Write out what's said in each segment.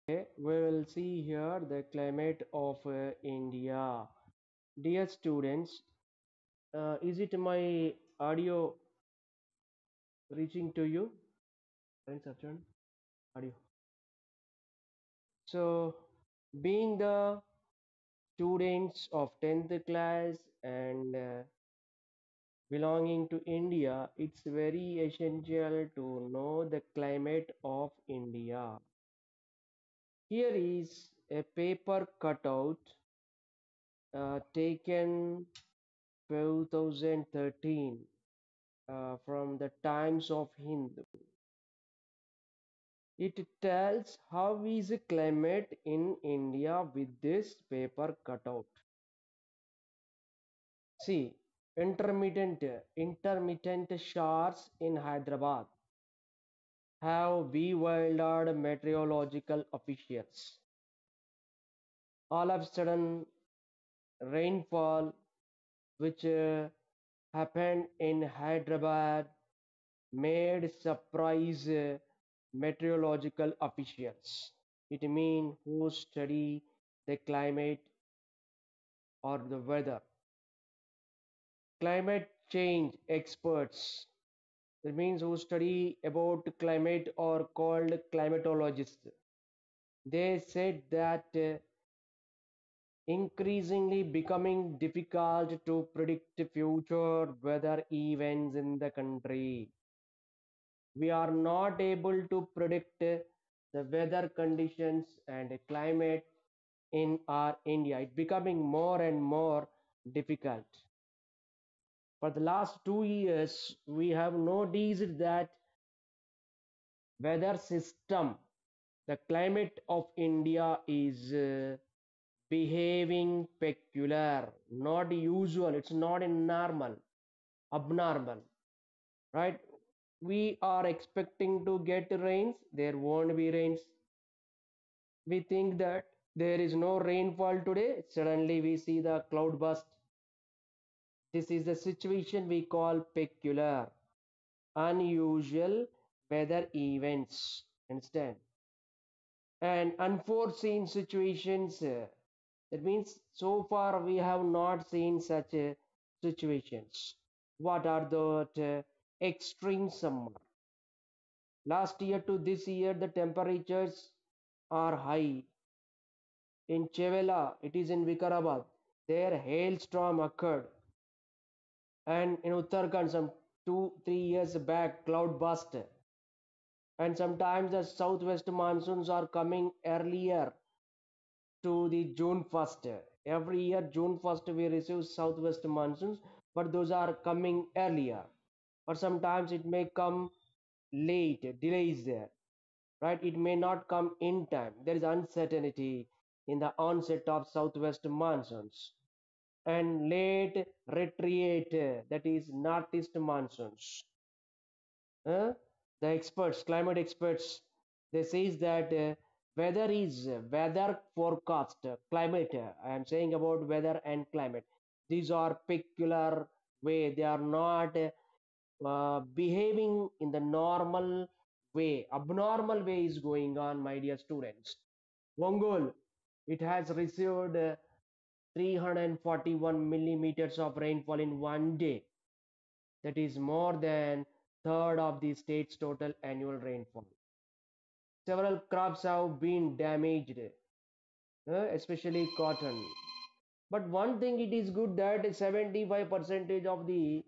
We will see here the climate of India. Dear students, is it my audio reaching to you? Thanks, Arjun. Audio. So, being the students of 10th class and belonging to India, it's very essential to know the climate of India. Here is a paper cutout taken 2013 from the Times of Hindu. It tells how is the climate in India with this paper cutout. See, intermittent showers in Hyderabad have bewildered meteorological officials. All of a sudden, rainfall, which happened in Hyderabad, made surprise meteorological officials. It means who study the climate or the weather. Climate change experts. That means who study about climate or called climatologists. They said that increasingly becoming difficult to predict future weather events in the country. We are not able to predict the weather conditions and climate in our India. It's becoming more and more difficult. For the last 2 years, we have noticed that weather system, the climate of India is behaving peculiar, not usual. It's not in normal, abnormal, right? We are expecting to get rains. There won't be rains. We think that there is no rainfall today. Suddenly we see the cloud burst. This is the situation we call peculiar, unusual weather events. Understand? And unforeseen situations. That means so far we have not seen such situations. What are the extreme summer? Last year to this year, the temperatures are high. In Chevela, it is in Vikarabad, there hailstorm occurred. And in Uttarakhand, some 2 3 years back, cloud burst. And sometimes the southwest monsoons are coming earlier to the June 1st. Every year, June 1st, we receive southwest monsoons, but those are coming earlier. Or sometimes it may come late, delays there, right? It may not come in time. There is uncertainty in the onset of southwest monsoons. And late retreat, that is northeast monsoons. Uh, the experts, climate experts, they says that weather forecast, climate. I am saying about weather and climate. These are peculiar way. They are not behaving in the normal way. Abnormal way is going on, my dear students. Ongole, it has received 341 millimeters of rainfall in one day. That is more than third of the state's total annual rainfall. Several crops have been damaged, especially cotton. But one thing it is good that 75 percentage of the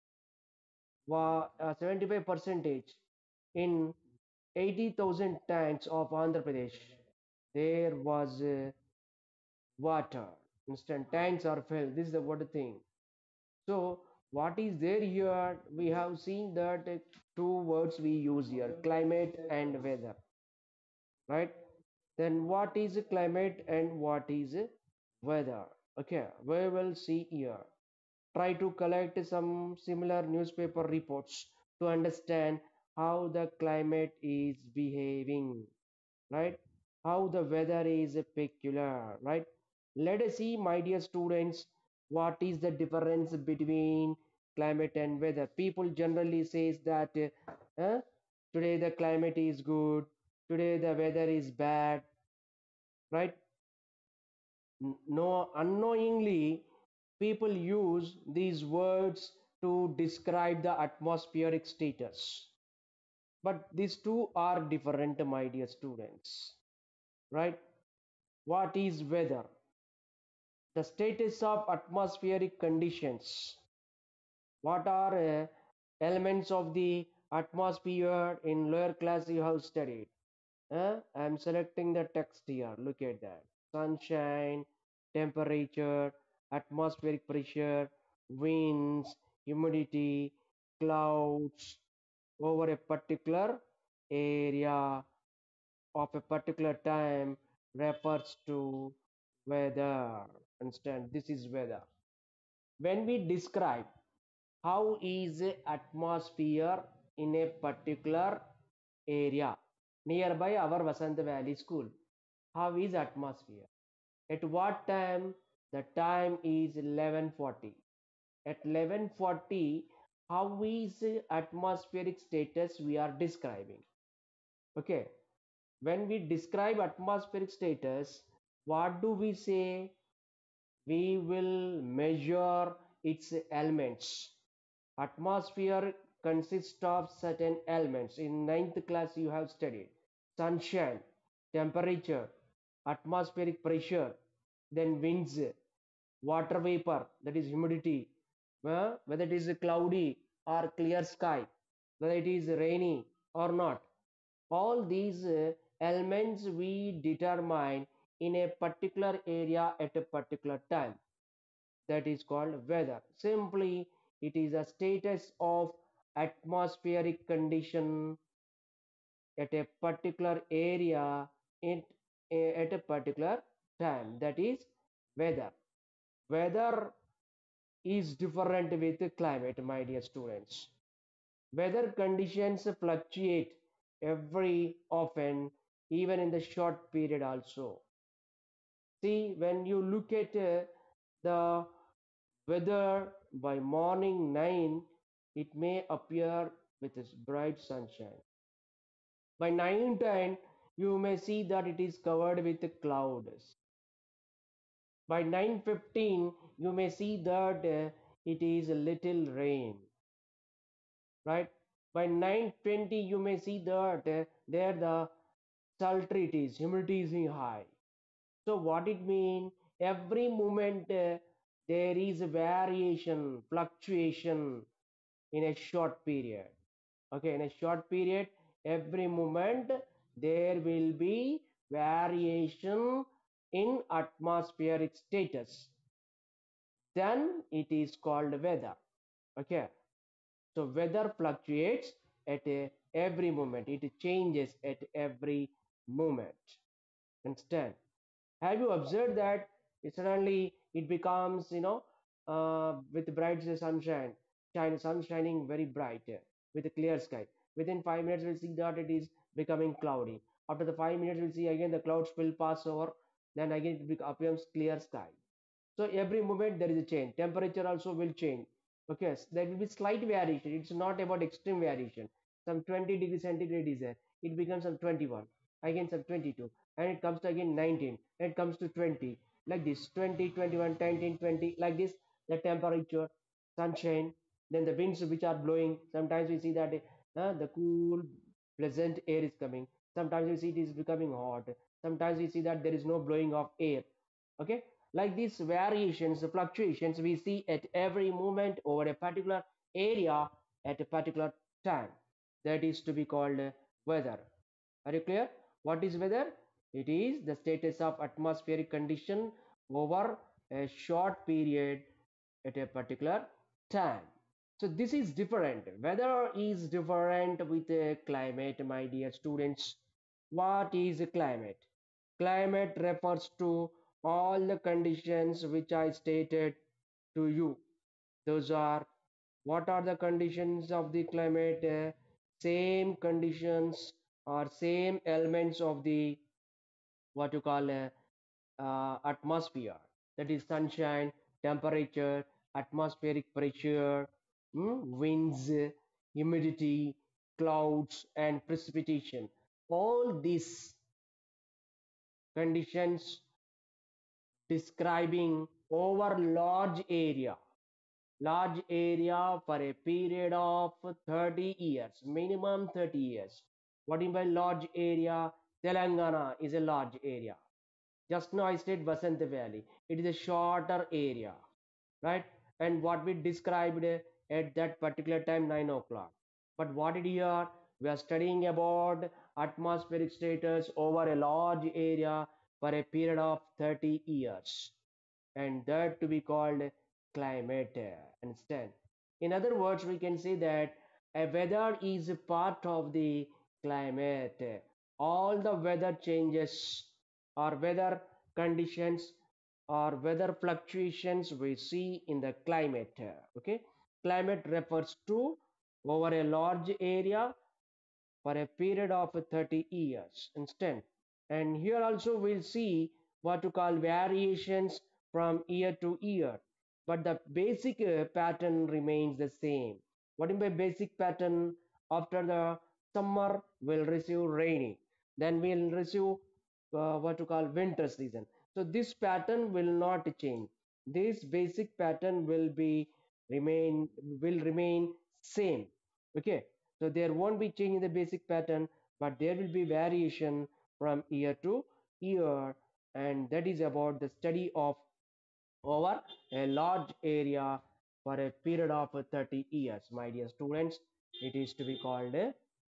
75 percentage in 80,000 tanks of Andhra Pradesh, there was water. Instant tanks are filled. This is the water thing. So what is there here? We have seen that two words we use here: climate and weather, right? Then what is climate and what is weather? Okay, we will see here. Try to collect some similar newspaper reports to understand how the climate is behaving, right? How the weather is peculiar, right? Let us see, my dear students, what is the difference between climate and weather. People generally says that today the climate is good, today the weather is bad. right? No, unknowingly, people use these words to describe the atmospheric status. But these two are different, my dear students, right? What is weather? The status of atmospheric conditions. What are elements of the atmosphere in lower class you have studied? I'm selecting the text here. Look at that. Sunshine, temperature, atmospheric pressure, winds, humidity, clouds over a particular area of a particular time refers to weather. Understand? This is weather. When we describe how is a atmosphere in a particular area nearby our Vasant Valley school, how is atmosphere? At what time? The time is 11:40. At 11:40, how is atmospheric status we are describing? Okay. When we describe atmospheric status, what do we say? We will measure its elements. Atmosphere consists of certain elements. In ninth class, you have studied sunshine, temperature, atmospheric pressure, then winds, water vapor, that is humidity, whether it is cloudy or clear sky, whether it is rainy or not. All these elements we determine in a particular area at a particular time. That is called weather. Simply, it is a status of atmospheric condition at a particular area in, at a particular time. That is weather. Weather is different with climate, my dear students. Weather conditions fluctuate every often, even in the short period also. See, when you look at the weather by morning 9, it may appear with its bright sunshine. By 9:10, you may see that it is covered with clouds. By 9:15, you may see that it is a little rain, right? By 9:20, you may see that there the sultry it is, humidity is high. So what it means? Every moment there is a variation, fluctuation in a short period. Okay, in a short period, every moment there will be variation in atmospheric status. Then it is called weather. Okay, so weather fluctuates at every moment. It changes at every moment. Understand? Have you observed that suddenly it becomes, with bright sunshine, sun shining very bright with a clear sky. Within 5 minutes, we'll see that it is becoming cloudy. After the 5 minutes, we'll see again the clouds will pass over. Then again it becomes clear sky. So every moment there is a change. Temperature also will change. Okay, so there will be slight variation. It's not about extreme variation. Some 20 degrees centigrade is there. It becomes some 21, again some 22, and it comes to again 19, and it comes to 20. Like this, 20, 21, 19, 20, like this, the temperature, sunshine, then the winds which are blowing. Sometimes we see that the cool, pleasant air is coming. Sometimes we see it is becoming hot. Sometimes we see that there is no blowing of air. Okay, like these variations, the fluctuations we see at every moment over a particular area at a particular time. That is to be called weather. Are you clear? What is weather? It is the status of atmospheric condition over a short period at a particular time. So this is different. Weather is different with climate, my dear students. What is climate? Climate refers to all the conditions which I stated to you. Those are, what are the conditions of the climate? Same conditions or same elements of the what you call atmosphere. That is sunshine, temperature, atmospheric pressure, winds, humidity, clouds, and precipitation. All these conditions describing over large area for a period of 30 years, minimum 30 years. What do you mean by large area? Telangana is a large area. Just now I said Vasant Valley. It is a shorter area, right? And what we described at that particular time, 9 o'clock. But what did here? We are studying about atmospheric status over a large area for a period of 30 years, and that to be called climate. Understand? In other words, we can say that a weather is a part of the climate. All the weather changes or weather conditions or weather fluctuations we see in the climate. Okay, climate refers to over a large area for a period of 30 years instant. And here also we'll see what to call variations from year to year, but the basic pattern remains the same. What is my basic pattern? After the summer we'll receive rainy, then we'll receive what to call winter season. So this pattern will not change. This basic pattern will remain same. Okay, so there won't be change in the basic pattern, but there will be variation from year to year, and that is about the study of over a large area for a period of 30 years. My dear students, it is to be called a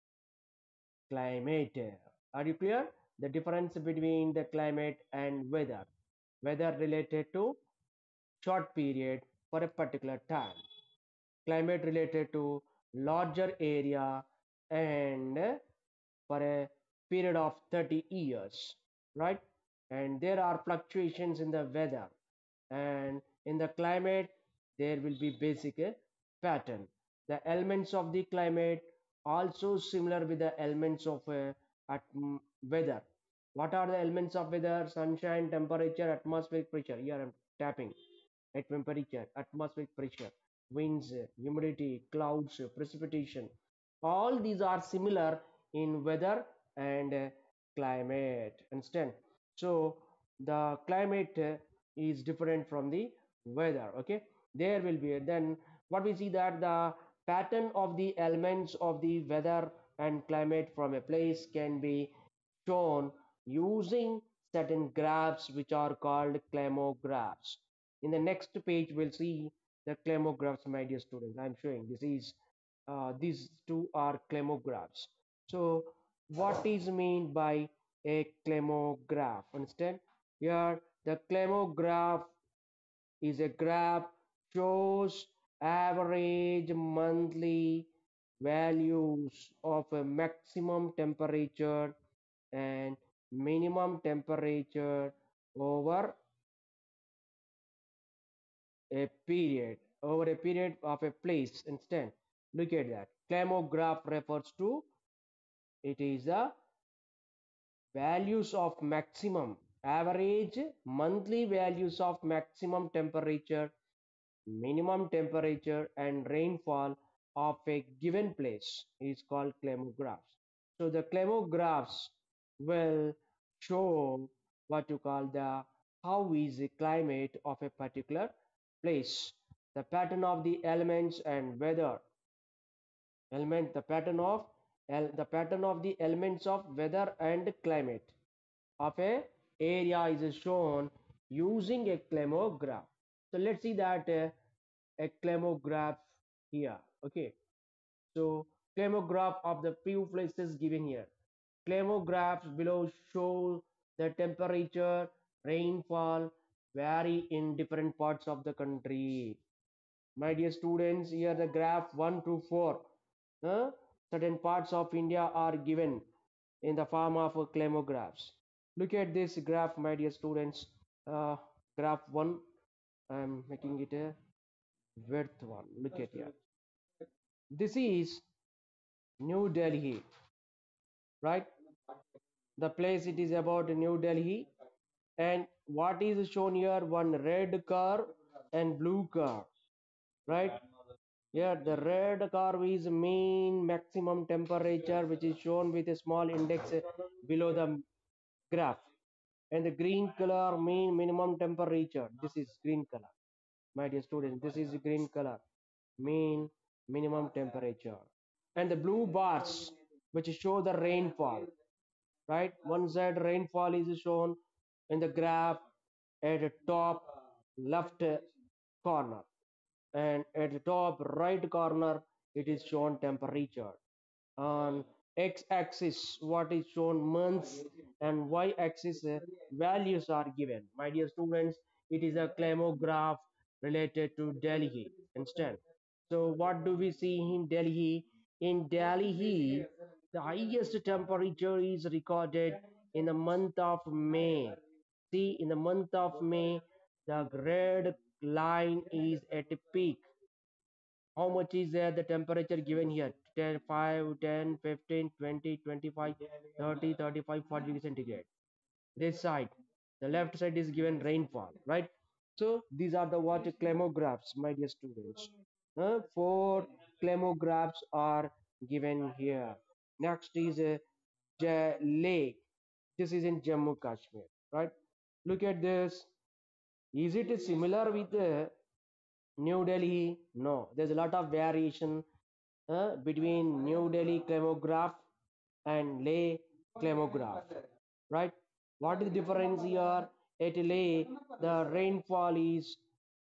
climate. Are you clear? The difference between the climate and weather. Weather related to short period for a particular time. Climate related to larger area and for a period of 30 years, right? And there are fluctuations in the weather, and in the climate there will be basic pattern. The elements of the climate also similar with the elements of weather. What are the elements of weather? Sunshine, temperature, atmospheric pressure. Here I'm tapping at temperature, atmospheric pressure, winds, humidity, clouds, precipitation. All these are similar in weather and climate. Understand? So the climate is different from the weather. Okay, there will be then what we see that the pattern of the elements of the weather and climate from a place can be shown using certain graphs which are called clamographs. In the next page, we'll see the clamographs, my dear students. I'm showing these two are clamographs. So, what is mean by a clamograph? Understand? Here, the clamograph is a graph shows average monthly values of a maximum temperature and minimum temperature over a period of a place instant. Look at that. Climograph refers to it is the values of maximum average monthly values of maximum temperature, minimum temperature and rainfall of a given place is called clamographs. So the clamographs will show what you call the how is the climate of a particular place, the pattern of the elements and weather element, the pattern of the elements of weather and climate of a area is shown using a clamograph. So let's see that a clamograph here. Okay, so clamograph of the few places given here. Clamographs below show the temperature, rainfall vary in different parts of the country. My dear students, here the graph 1 to 4. Certain parts of India are given in the form of clamographs. Look at this graph, my dear students. Uh, Graph 1, I'm making it a width one. Look at here. This is New Delhi, right? The place it is about New Delhi. And what is shown here? One red car and blue car, right? Here the red curve is mean maximum temperature which is shown with a small index below the graph. And the green color mean minimum temperature. This is green color, my dear students. This is green color, mean minimum temperature. And the blue bars, which show the rainfall, right? One side rainfall is shown in the graph at the top left corner, and at the top right corner it is shown temperature. On x-axis what is shown months, and y-axis values are given. My dear students, it is a climograph related to Delhi instead. So what do we see in Delhi? In Delhi, the highest temperature is recorded in the month of May. See, in the month of May, the red line is at a peak. How much is there the temperature given here? 10, 5, 10, 15, 20, 25, 30, 35, 40 degrees centigrade. This side, the left side is given rainfall, right? So these are the what clamographs, my dear students. Four clamographs are given here. Next is lake. This is in Jammu Kashmir, right? Look at this. Is it similar with New Delhi? No, there's a lot of variation between New Delhi climograph and Leh climograph, right? What is the difference here? At Leh, the rainfall is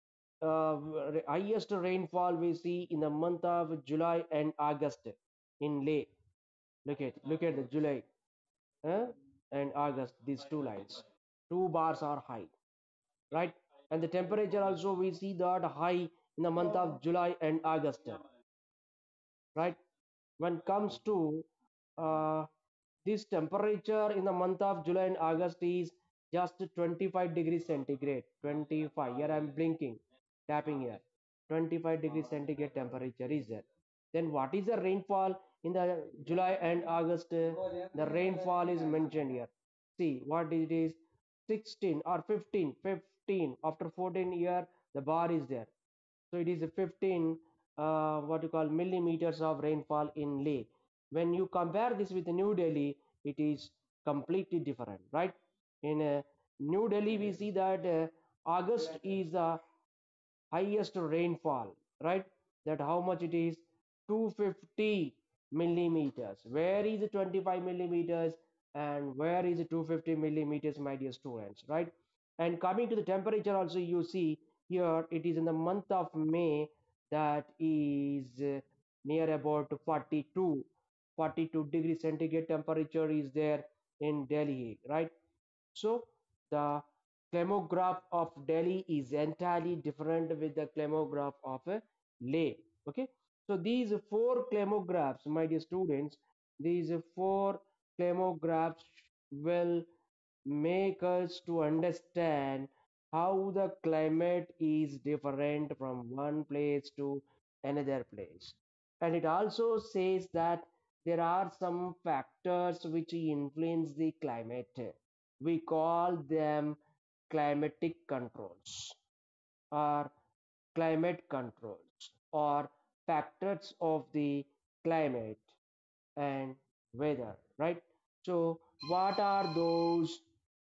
highest rainfall we see in the month of July and August in Leh. Look at the July uh, and August. These two lines, two bars are high, right? And the temperature also we see that high in the month of July and August, right? When comes to uh, this temperature in the month of July and August is just 25 degrees centigrade. 25. Here I am blinking, tapping here. 25 degrees centigrade temperature is there. Then what is the rainfall in the July and August? The rainfall is mentioned here. See what it is, 16 or 15. 15 after 14 year the bar is there. So it is a 15 what you call millimeters of rainfall in Leh. When you compare this with New Delhi, it is completely different, right? In New Delhi, we see that August is the highest rainfall, right? That how much it is? 250 millimeters. Where is 25 millimeters and where is 250 millimeters, my dear students, right? And coming to the temperature also, you see here it is in the month of May that is near about 42 degrees centigrade temperature is there in Delhi, right? So the climograph of Delhi is entirely different with the climograph of Leh. Okay, so these four clamographs, my dear students, these four clamographs will make us to understand how the climate is different from one place to another place. And it also says that there are some factors which influence the climate. We call them climatic controls or climate controls or factors of the climate and weather, right? So what are those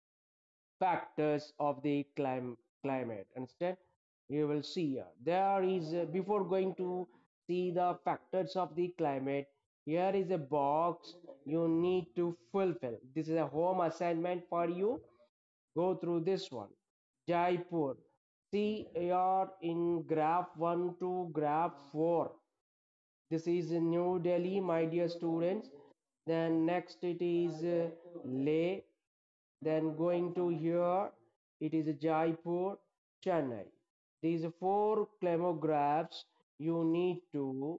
factors of the climate? Instead, you will see here there is before going to see the factors of the climate, here is a box you need to fulfill. This is a home assignment for you. Go through this one. Jaipur. See here in graph 1 to graph 4. This is New Delhi, my dear students. Then next it is Leh. Then going to here, it is Jaipur, Chennai. These four clamographs you need to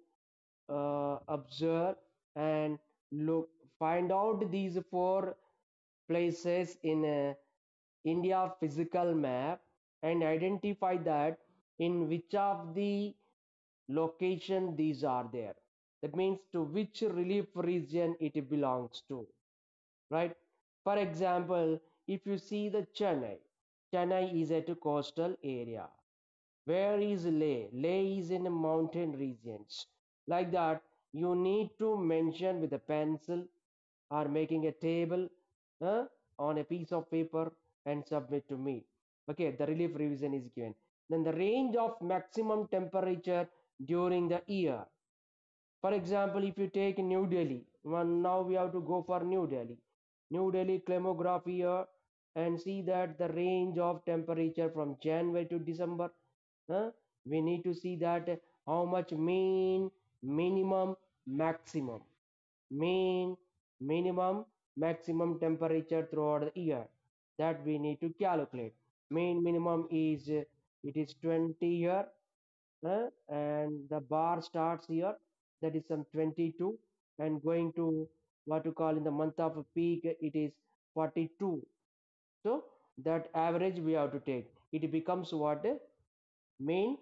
observe and look, find out these four places in India physical map and identify that in which of the location these are there. That means to which relief region it belongs to, right? For example, if you see the Chennai is at a coastal area. Where is Leh? Leh is in mountain regions. Like that, you need to mention with a pencil or making a table uh, on a piece of paper and submit to me. Okay, the relief revision is given. Then the range of maximum temperature during the year. For example, if you take New Delhi, now we have to go for New Delhi. New Delhi climograph here and see that the range of temperature from January to December. Huh? We need to see that how much mean, minimum, maximum. Mean, minimum, maximum temperature throughout the year. That we need to calculate. Mean minimum is it is 20 here, and the bar starts here, that is some 22, and going to what you call in the month of peak it is 42. So that average we have to take, it becomes what, mean,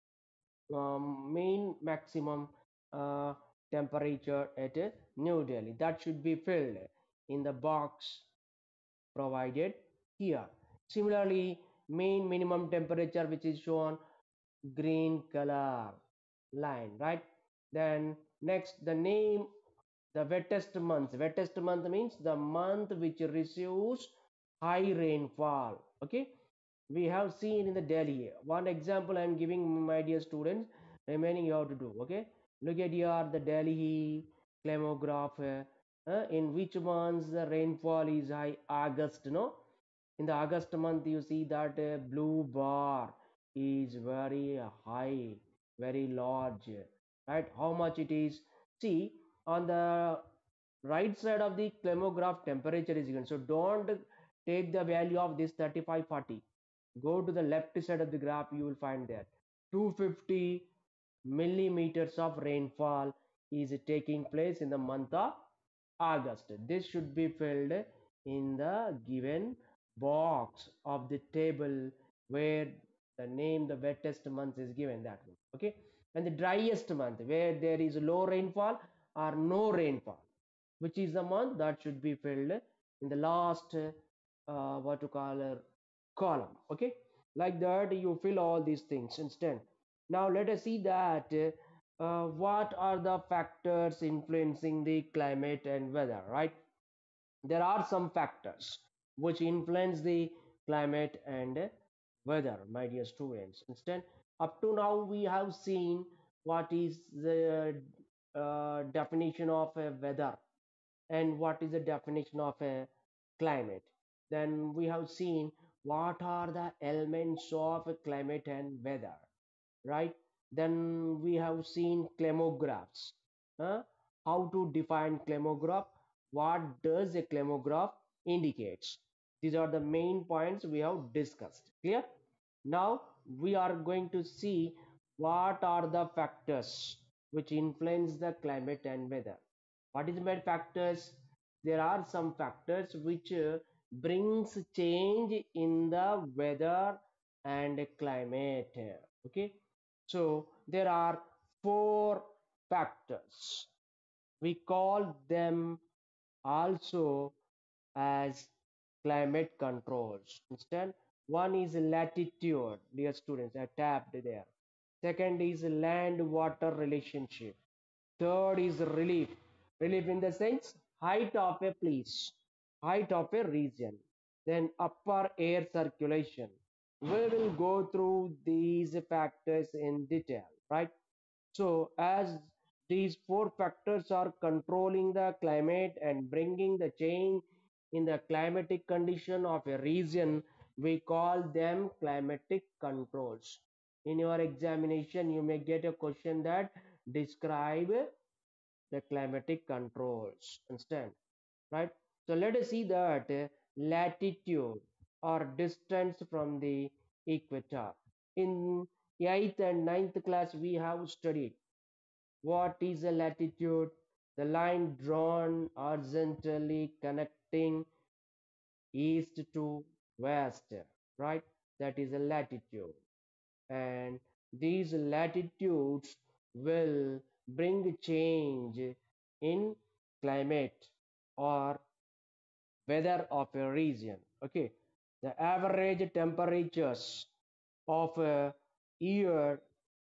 mean maximum temperature at New Delhi. That should be filled in the box provided here. Similarly, mean minimum temperature which is shown green color line, right? Then next, the name, the wettest month. Wettest month means the month which receives high rainfall. Okay, we have seen in the Delhi. One example I am giving, my dear students. Remaining you have to do. Okay, look at here the Delhi climograph. In which months the rainfall is high? August, no? In the August month, you see that blue bar is very high, very large, right? How much it is? See, on the right side of the climograph, temperature is given. So don't take the value of this 35, 40. Go to the left side of the graph, you will find that 250 millimeters of rainfall is taking place in the month of August. This should be filled in the given box of the table where the name, the wettest month is given, that one. Okay, and the driest month where there is low rainfall or no rainfall, which is the month, that should be filled in the last what to call column. Okay, like that you fill all these things instant. Now let us see that what are the factors influencing the climate and weather, right? There are some factors which influence the climate and weather, my dear students. Instead, up to now we have seen what is the definition of a weather and what is the definition of a climate. Then we have seen what are the elements of a climate and weather, right? Then we have seen clamographs. Huh? How to define clamograph? What does a clamograph indicates? These are the main points we have discussed. Clear? Now we are going to see what are the factors which influence the climate and weather. What is meant factors? There are some factors which brings change in the weather and climate. Okay, so there are four factors. We call them also as climate controls. Instead, one is latitude, dear students, I tapped there. Second is land water relationship. Third is relief. Relief in the sense height of a place, height of a region. Then upper air circulation. We will go through these factors in detail, right? So, as these four factors are controlling the climate and bringing the change in the climatic condition of a region, we call them climatic controls. In your examination, you may get a question that describe the climatic controls. Understand? Right? So, let us see that latitude or distance from the equator. In 8th and ninth class, we have studied what is a latitude? The line drawn horizontally connecting east to west, right? That is a latitude. And these latitudes will bring change in climate or weather of a region. Okay, the average temperatures of a year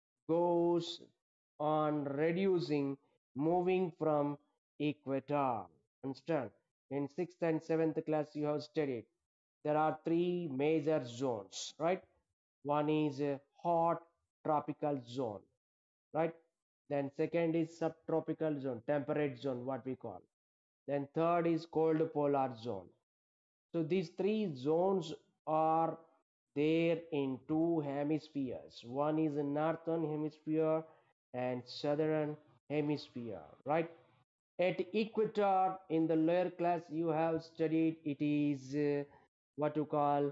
goes on reducing, moving from equator. Understand? In 6th and 7th class, you have studied there are three major zones, right? One is a hot tropical zone, right? Then second is subtropical zone, temperate zone, what we call. Then third is cold polar zone. So these three zones are there in two hemispheres. One is in northern hemisphere and southern hemisphere, right? At equator in the lower class you have studied it is what you call,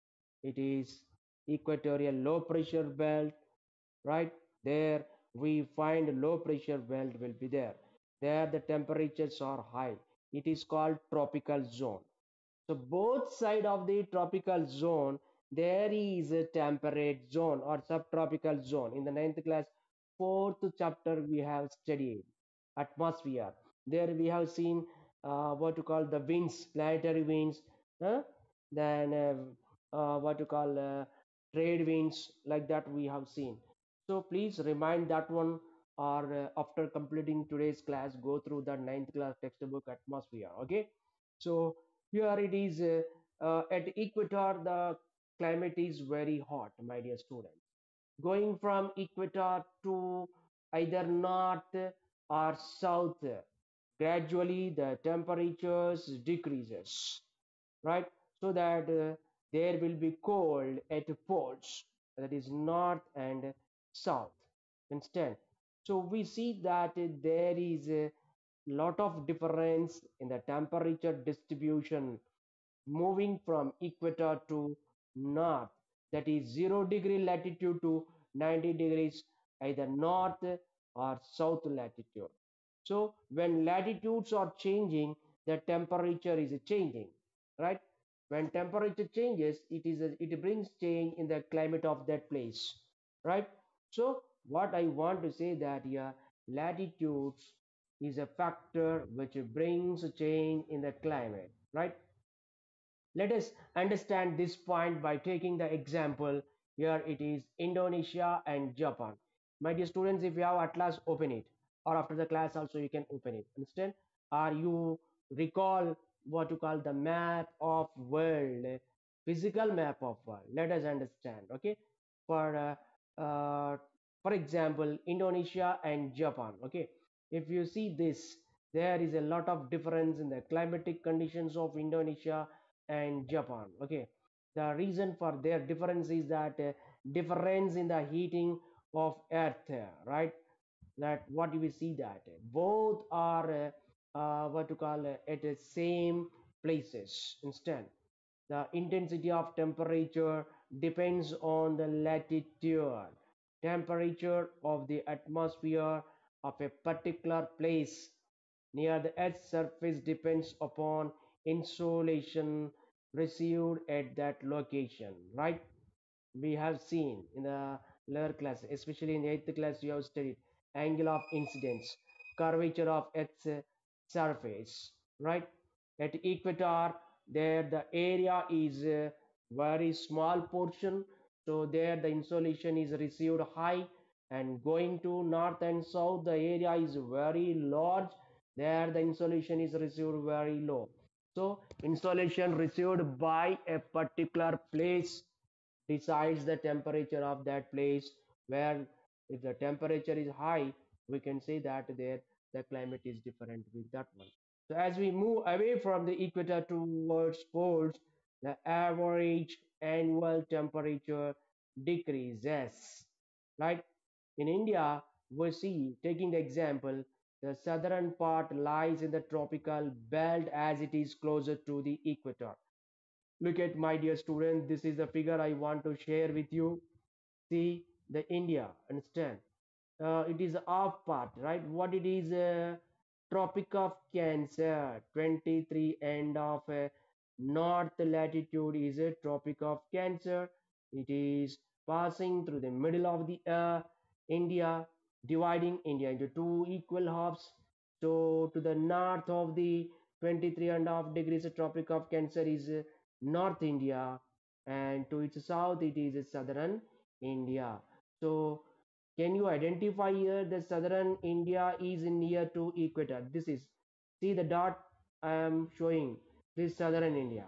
it is equatorial low pressure belt, right? There we find low pressure belt will be there. There the temperatures are high. It is called tropical zone. So both side of the tropical zone, there is a temperate zone or subtropical zone. In the ninth class, fourth chapter we have studied atmosphere. There we have seen what you call the winds, planetary winds, huh? Then what you call trade winds, like that we have seen. So please remind that one, or after completing today's class, go through the ninth class textbook atmosphere. Okay. So here it is at equator, the climate is very hot, my dear students. Going from equator to either north or south, gradually the temperatures decreases, right? So that there will be cold at poles, that is north and south. Instead, so we see that there is a lot of difference in the temperature distribution moving from equator to north, that is 0 degree latitude to 90 degrees either north or south latitude. So when latitudes are changing, the temperature is changing, right? When temperature changes, it brings change in the climate of that place, right? So what I want to say that here, latitudes is a factor which brings change in the climate, right? Let us understand this point by taking the example. Here it is Indonesia and Japan. My dear students, if you have Atlas, open it. Or after the class also you can open it. Understand? Or you recall what you call the map of world, physical map of world. Let us understand. Okay. For for example, Indonesia and Japan. Okay. If you see this, there is a lot of difference in the climatic conditions of Indonesia and Japan. Okay, the reason for their difference is that difference in the heating of Earth, right? That what we see that both are what to call at the same places. Instead, the intensity of temperature depends on the latitude. Temperature of the atmosphere of a particular place near the Earth's surface depends upon insolation received at that location, right? We have seen in the lower class, especially in the eighth class, you have studied angle of incidence, curvature of Earth's surface, right? At equator, there the area is a very small portion, so there the insolation is received high, and going to north and south, the area is very large. There the insolation is received very low. So insolation received by a particular place decides the temperature of that place, where if the temperature is high, we can say that there the climate is different with that one. So as we move away from the equator towards poles, the average annual temperature decreases, right? In India, we see, taking the example, the southern part lies in the tropical belt as it is closer to the equator. Look at, my dear student, this is the figure I want to share with you. See the India, understand? It is off part, right? What it is, Tropic of Cancer, 23 end of north latitude is a Tropic of Cancer. It is passing through the middle of the India, dividing India into two equal halves. So to the north of the 23 and a half degrees Tropic of Cancer is North India, and to its south it is southern India. So can you identify here the southern India is near to equator? This is, see the dot I am showing, this southern India.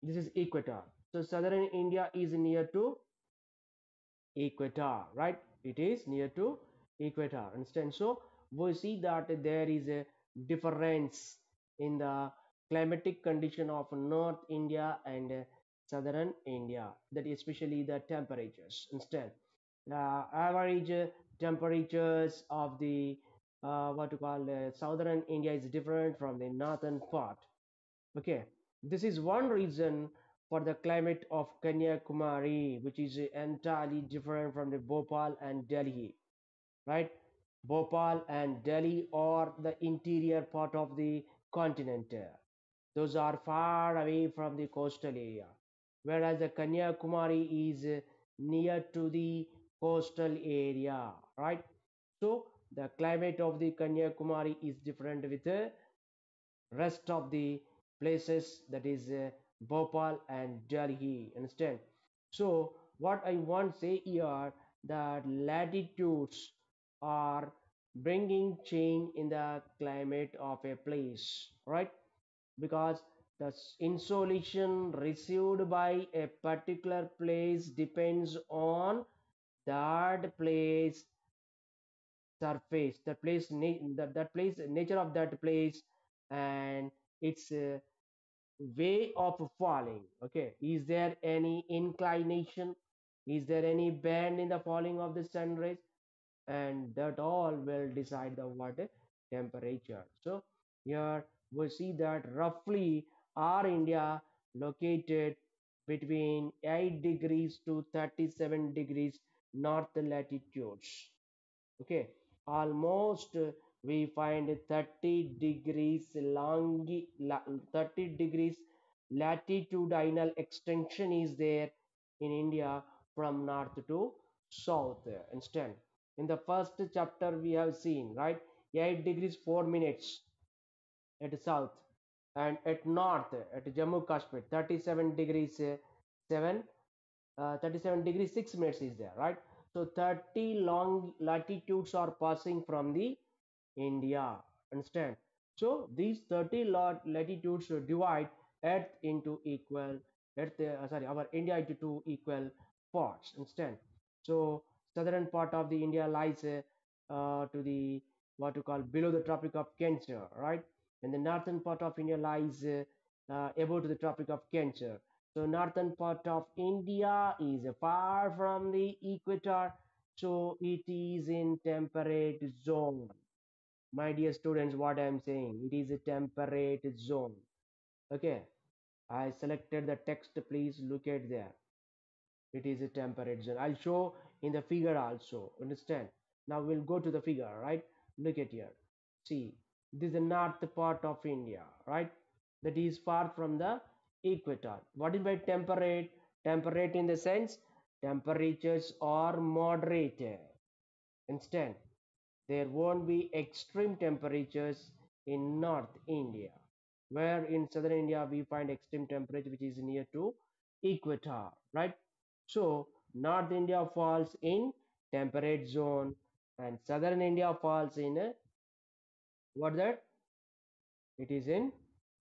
This is equator. So southern India is near to equator, right? It is near to equator. Understand? So we see that there is a difference in the climatic condition of North India and southern India, that especially the temperatures. Understand? The average temperatures of the what to call southern India is different from the northern part. Okay, this is one reason for the climate of Kanyakumari, which is entirely different from the Bhopal and Delhi, right? Bhopal and Delhi are the interior part of the continent. Those are far away from the coastal area, whereas the Kanyakumari is near to the coastal area, right? So the climate of the Kanyakumari is different with the rest of the places, that is Bhopal and Delhi. Understand? So what I want to say here, that latitudes are bringing change in the climate of a place, right? Because the insolation received by a particular place depends on that place surface, that place nature of that place, and its way of falling. Okay, is there any inclination, is there any bend in the falling of the sun rays, and that all will decide the water temperature. So here we see that roughly our India located between 8 degrees to 37 degrees north latitudes. Okay, almost we find 30 degrees 30 degrees latitudinal extension is there in India from north to south. Instead, in the first chapter we have seen, right, 8 degrees 4 minutes at south, and at north at Jammu Kashmir 37 degrees 7 37 degrees 6 minutes is there, right? So 30 long latitudes are passing from the India. Understand? So these 30 latitudes divide Earth into equal Earth, sorry, our India into two equal parts. Understand? So southern part of the India lies to the what you call below the Tropic of Cancer, right? And the northern part of India lies above to the Tropic of Cancer. So northern part of India is far from the equator, so it is in temperate zone. My dear students, what I am saying, it is a temperate zone. Okay, I selected the text. Please look at there. It is a temperate zone. I'll show in the figure also. Understand? Now we'll go to the figure, right? Look at here. See, this is the north part of India, right? That is far from the equator. What is by temperate? Temperate in the sense temperatures are moderate. Instead, there won't be extreme temperatures in North India, where in southern India we find extreme temperature which is near to equator, right? So North India falls in temperate zone, and southern India falls in what that? It is in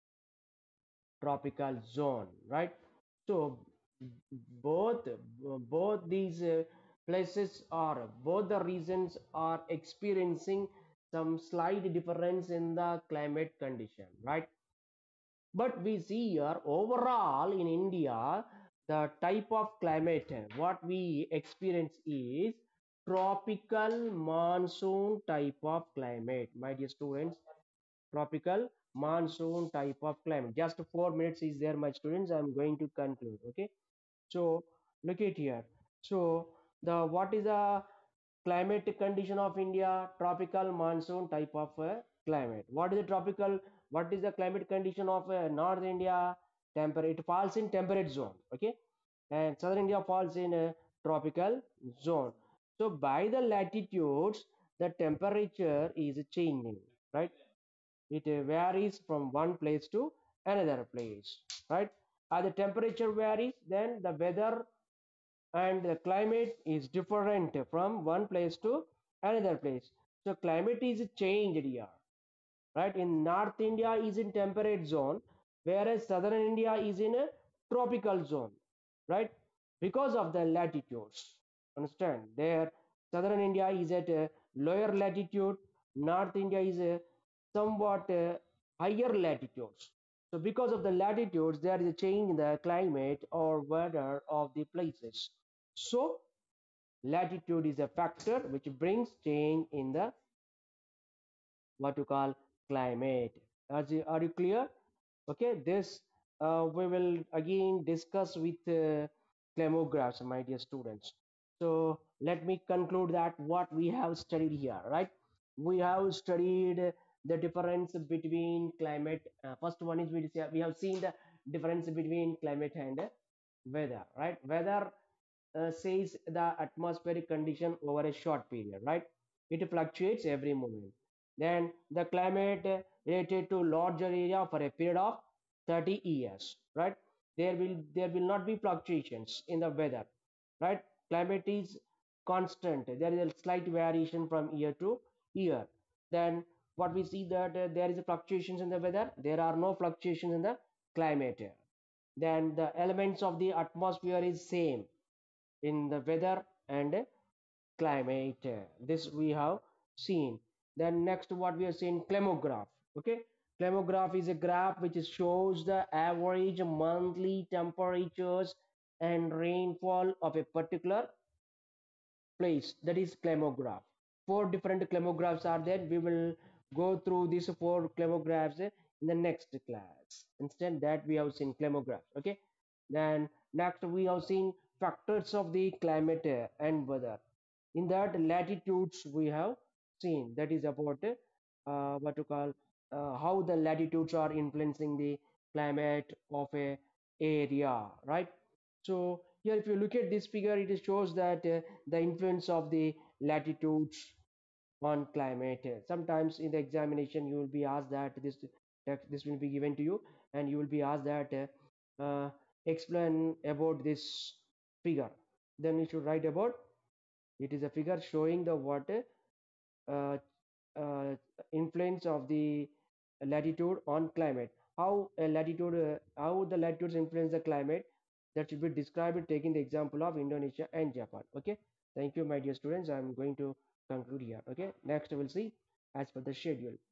tropical zone, right? So both both these places, are both the regions are experiencing some slight difference in the climate condition, right? But we see here overall in India, the type of climate what we experience is tropical monsoon type of climate, my dear students. Tropical monsoon type of climate. Just 4 minutes is there, my students. I'm going to conclude. Okay. So look at here. So the what is the climate condition of India? Tropical monsoon type of climate. What is the tropical? What is the climate condition of North India? Temperate. It falls in temperate zone. Okay, and southern India falls in a tropical zone. So by the latitudes, the temperature is changing, right? It varies from one place to another place, right? As the temperature varies, then the weather and the climate is different from one place to another place. So climate is changed here, right? In North India is in temperate zone, whereas southern India is in a tropical zone, right? Because of the latitudes. Understand? There, southern India is at a lower latitude, North India is a somewhat higher latitudes. So because of the latitudes, there is a change in the climate or weather of the places. So latitude is a factor which brings change in the what you call climate. Are you clear? Okay, this we will again discuss with clamographs, my dear students. So let me conclude that what we have studied here, right? We have studied the difference between climate. First one is we have seen the difference between climate and weather, right? Weather says the atmospheric condition over a short period, right? It fluctuates every moment. Then the climate related to larger area for a period of 30 years, right? There will not be fluctuations in the weather, right? Climate is constant. There is a slight variation from year to year. Then what we see that there is a fluctuations in the weather. There are no fluctuations in the climate. Then the elements of the atmosphere is same in the weather and climate. This we have seen. Then next what we have seen, climograph. Okay, climograph is a graph which shows the average monthly temperatures and rainfall of a particular place. That is climograph. Four different clamographs are there. We will go through these four clamographs in the next class. Instead that we have seen clamographs. Okay, then next we have seen factors of the climate and weather. In that latitudes we have seen, that is about what to call how the latitudes are influencing the climate of a area, right? So here if you look at this figure, it shows that the influence of the latitudes on climate. Sometimes in the examination you will be asked that this will be given to you, and you will be asked that explain about this figure. Then you should write about, it is a figure showing the what uh, uh, influence of the latitude on climate. How the latitudes influence the climate, that should be described taking the example of Indonesia and Japan. Okay, thank you, my dear students. I'm going to conclude here. Okay, next we'll see as per the schedule.